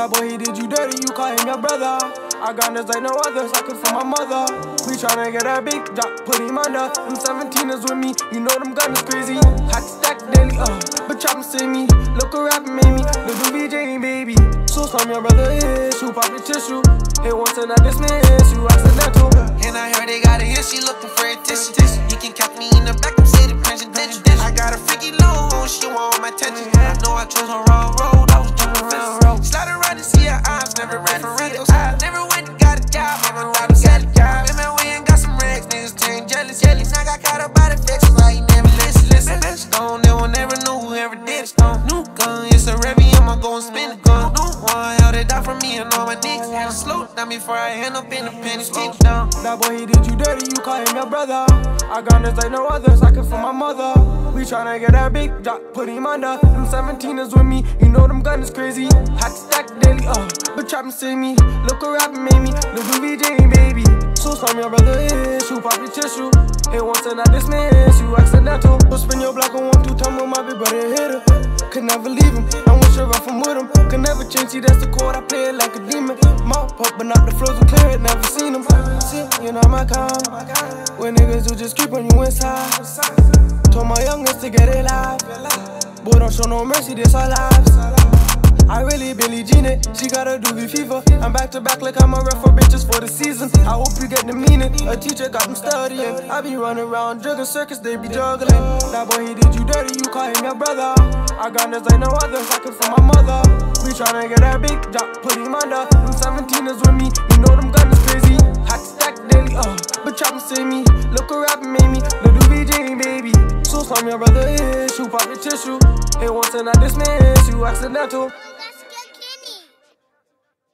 That boy, he did you dirty, you call him your brother. I got this like no other, suckin' for my mother. We tryna get that big drop, put him under. Them 17ers with me, you know them guns crazy. Hot stack daily, but trappin' see me. Local rapping made me, little VJ baby. So some your brother is, you pop your tissue. It wants to not dismiss, you accidental. And I heard they got it here, she looking for a tissue. You can catch me in the back, I'm city presidential. I got a freaky low, she want all my attention. I know I chose the wrong road, I was jumping fences. Slide around and see her eyes, never ran for rentals. Never went and got a job, never thought I got a job. Women we ain't got some rags, niggas turn jealous. I got caught up by the fixes, I ain't never listen. Stone, they will never know who ever did stone. New gun, it's a Revy, I'ma go and spin the gun. New one, hell they die from me and all my niggas. Had to slow down before I end up in the penny stick down. That boy, he did you dirty, you call him your brother. I got this like no other, suckin' for my mother. We tryna get that big drop, put him under. Them 17ers with me, you know them guns crazy. Hot stack daily, but trappin' see me. Local rapping made me, little VJ baby. So some your brother is, you pop your tissue. It wants to not dismiss, you accidental. Go spin your block on 1-2 time with my big brother hit her. Could never leave him, I wish I rough him with him. Could never change, see that's the chord, I play it like a demon. Mouth pop, but not the flows are clear, never seen him. See, you know my kind. When niggas do just creep on you inside. Told my youngest to get it live. Boy, don't show no mercy, this our lives. I really Billie Jean it, she got a doobie fever. I'm back to back like I'm a ref for bitches for the season. I hope you get the meaning, a teacher got them studying. I be running around juggling circus, they be juggling. That boy, he did you dirty, you call him your brother. I got this like no other, suckin' for my mother. We tryna get that big drop, put him under. Them 17ers with me, you know them guns crazy. Hot stack daily, but trappin' see me. Local rapping made me, little VJ baby. So some your brother is, you pop your tissue. It wants to not dismiss, you accidental.